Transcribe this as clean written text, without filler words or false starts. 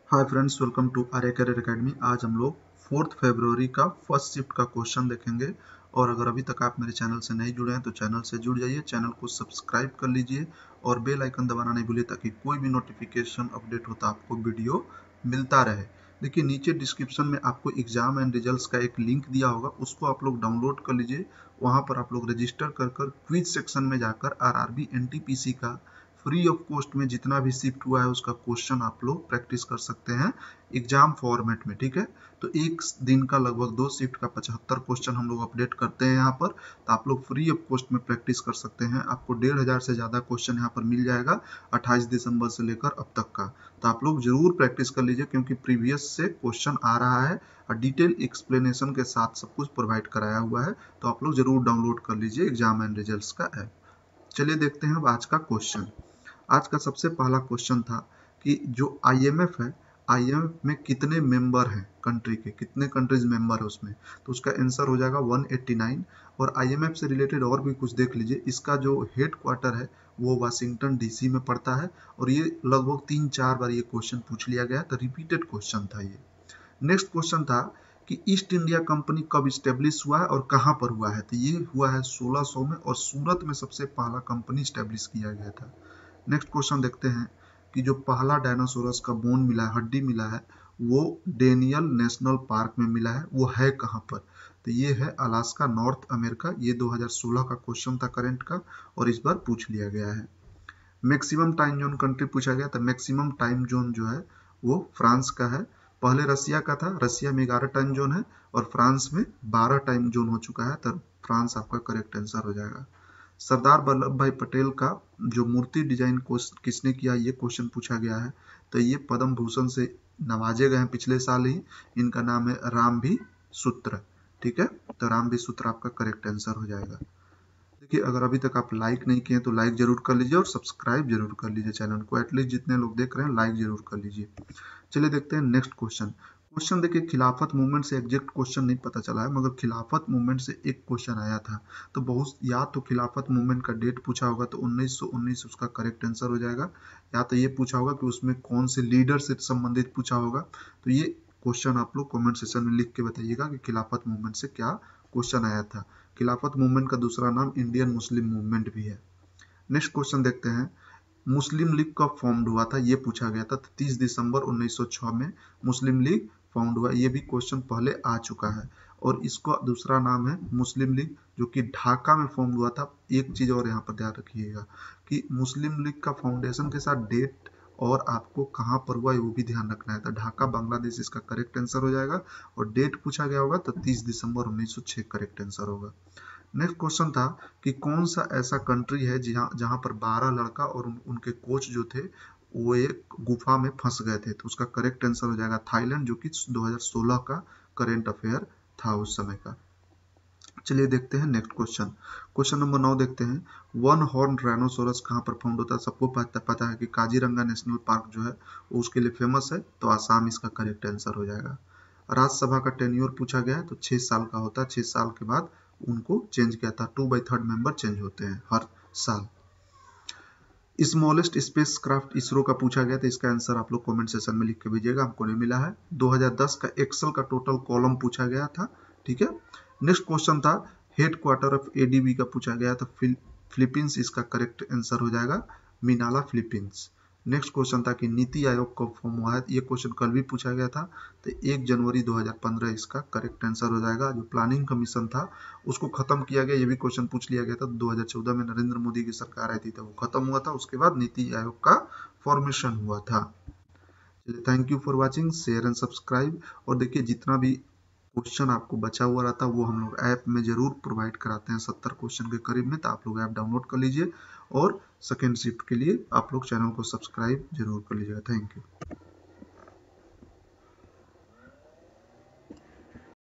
Hi friends, welcome to Arya career academy. आज हम लोग 4 फरवरी का फर्स्ट शिफ्ट का क्वेश्चन देखेंगे। और अगर अभी तक आप मेरे चैनल से नहीं जुड़े हैं तो चैनल से जुड़ जाइए, चैनल को सब्सक्राइब कर लीजिए और बेल आइकन दबाना नहीं भूलिए ताकि कोई भी नोटिफिकेशन अपडेट होता आपको वीडियो मिलता रहे। देखिए, नीचे डिस्क्रिप्शन में आपको एग्जाम एंड रिजल्ट्स का एक लिंक दिया होगा, उसको आप लोग डाउनलोड कर लीजिए। वहाँ पर आप लोग रजिस्टर कर क्विज सेक्शन में जाकर आरआरबी एनटीपीसी का फ्री ऑफ कॉस्ट में जितना भी शिफ्ट हुआ है उसका क्वेश्चन आप लोग प्रैक्टिस कर सकते हैं एग्जाम फॉर्मेट में। ठीक है, तो एक दिन का लगभग 2 शिफ्ट का 75 क्वेश्चन हम लोग अपडेट करते हैं यहाँ पर, तो आप लोग फ्री ऑफ कॉस्ट में प्रैक्टिस कर सकते हैं। आपको 1500 से ज़्यादा क्वेश्चन यहाँ पर मिल जाएगा 28 दिसंबर से लेकर अब तक का। तो आप लोग जरूर प्रैक्टिस कर लीजिए क्योंकि प्रीवियस से क्वेश्चन आ रहा है और डिटेल एक्सप्लेनेशन के साथ सब कुछ प्रोवाइड कराया हुआ है। तो आप लोग जरूर डाउनलोड कर लीजिए एग्जाम एंड रिजल्ट्स का ऐप। चलिए देखते हैं अब आज का क्वेश्चन। आज का सबसे पहला क्वेश्चन था कि जो आईएमएफ है, आईएमएफ में कितने मेंबर हैं, कंट्री के कितने कंट्रीज मेंबर है उसमें। तो उसका आंसर हो जाएगा 189। और आईएमएफ से रिलेटेड और भी कुछ देख लीजिए। इसका जो हेड क्वार्टर है वो वाशिंगटन डीसी में पड़ता है और ये लगभग 3-4 बार ये क्वेश्चन पूछ लिया गया, तो रिपीटेड क्वेश्चन था ये। नेक्स्ट क्वेश्चन था कि ईस्ट इंडिया कंपनी कब स्टेब्लिश हुआ है और कहाँ पर हुआ है। तो ये हुआ है 1600 में और सूरत में सबसे पहला कंपनी स्टेब्लिश किया गया था। नेक्स्ट क्वेश्चन देखते हैं कि जो पहला डायनासोरस का बोन मिला है, हड्डी मिला है, वो डेनियल नेशनल पार्क में मिला है, वो है कहाँ पर। तो ये है अलास्का, नॉर्थ अमेरिका। ये 2016 का क्वेश्चन था करंट का और इस बार पूछ लिया गया है। मैक्सिमम टाइम जोन कंट्री पूछा गया, तो मैक्सिमम टाइम जोन जो है वो फ्रांस का है। पहले रसिया का था, रसिया में 11 टाइम जोन है और फ्रांस में 12 टाइम जोन हो चुका है, तो फ्रांस आपका करेक्ट आंसर हो जाएगा। सरदार वल्लभ भाई पटेल का जो मूर्ति डिजाइन किसने किया, ये क्वेश्चन पूछा गया है। तो ये पद्म भूषण से नवाजे गए हैं पिछले साल ही। इनका नाम है रामभी सूत्र। ठीक है, तो रामभी सूत्र आपका करेक्ट आंसर हो जाएगा। देखिए, अगर अभी तक आप लाइक नहीं किए तो लाइक जरूर कर लीजिए और सब्सक्राइब जरूर कर लीजिए चैनल को। एटलीस्ट जितने लोग देख रहे हैं लाइक जरूर कर लीजिए। चलिए देखते हैं नेक्स्ट क्वेश्चन। क्वेश्चन देखिए, खिलाफत मूवमेंट से एग्जैक्ट क्वेश्चन नहीं पता चला है, मगर खिलाफत मूवमेंट से एक क्वेश्चन आया था। तो बहुत या तो खिलाफत मूवमेंट का डेट पूछा होगा तो 1919 उसका करेक्ट आंसर हो जाएगा, या तो ये पूछा होगा कि उसमें कौन से लीडर से संबंधित पूछा होगा। तो ये क्वेश्चन आप लोग कमेंट सेक्शन में लिख के बताइएगा कि खिलाफत मूवमेंट से क्या क्वेश्चन आया था। खिलाफत मूवमेंट का दूसरा नाम इंडियन मुस्लिम मूवमेंट भी है। नेक्स्ट क्वेश्चन देखते हैं, मुस्लिम लीग कब फॉर्म्ड हुआ था, ये पूछा गया था। 30 दिसंबर 1906 में मुस्लिम लीग फाउंड हुआ। ये भी क्वेश्चन पहले आ चुका है और इसका दूसरा नाम है मुस्लिम लीग, जो कि ढाका में फॉर्म हुआ था। एक चीज और यहाँ पर ध्यान रखिएगा कि मुस्लिम लीग का फाउंडेशन के साथ डेट और आपको कहाँ पर हुआ वो भी ध्यान रखना है। तो ढाका बांग्लादेश इसका करेक्ट आंसर हो जाएगा और डेट पूछा गया होगा तो 30 दिसंबर 1906 करेक्ट आंसर होगा। नेक्स्ट क्वेश्चन था कि कौन सा ऐसा कंट्री है जहाँ जहाँ पर 12 लड़का और उनके कोच जो थे वो एक गुफा में फंस गए थे। तो उसका करेक्ट आंसर हो जाएगा थाईलैंड, जो कि 2016 का करेंट अफेयर था उस समय का। चलिए देखते हैं नेक्स्ट क्वेश्चन। क्वेश्चन नंबर 9 देखते हैं, वन हॉर्न राइनोसोरस कहाँ पर फाउंड होता है। सबको पता है कि काजीरंगा नेशनल पार्क जो है वो उसके लिए फेमस है, तो आसाम इसका करेक्ट आंसर हो जाएगा। राज्यसभा का टेन्योर पूछा गया है, तो 6 साल का होता है। 6 साल के बाद उनको चेंज किया था। 2/3 मेंबर चेंज होते हैं हर साल। स्मॉलेस्ट स्पेस क्राफ्ट इसरो का पूछा गया था, इसका आंसर आप लोग कमेंट सेक्शन में लिख के भेजिएगा, हमको नहीं मिला है। 2010 का एक्सेल का टोटल कॉलम पूछा गया था। ठीक है, नेक्स्ट क्वेश्चन था हेड क्वार्टर ऑफ एडीबी का पूछा गया था, फिलीपींस इसका करेक्ट आंसर हो जाएगा, मिनाला फिलीपींस। नेक्स्ट क्वेश्चन था कि नीति आयोग कब फॉर्म हुआ है, ये क्वेश्चन कल भी पूछा गया था। तो 1 जनवरी 2015 इसका करेक्ट आंसर हो जाएगा। जो प्लानिंग कमीशन था उसको खत्म किया गया, ये भी क्वेश्चन पूछ लिया गया था। 2014 में नरेंद्र मोदी की सरकार आई थी तो वो खत्म हुआ था, उसके बाद नीति आयोग का फॉर्मेशन हुआ था। चलिए, thank you for watching, share and subscribe. और देखिए, जितना भी क्वेश्चन आपको बचा हुआ रहता है वो हम लोग ऐप में जरूर प्रोवाइड कराते हैं 70 क्वेश्चन के करीब में, तो आप लोग ऐप डाउनलोड कर लीजिए और सेकेंड शिफ्ट के लिए आप लोग चैनल को सब्सक्राइब जरूर कर लीजिएगा। Thank you.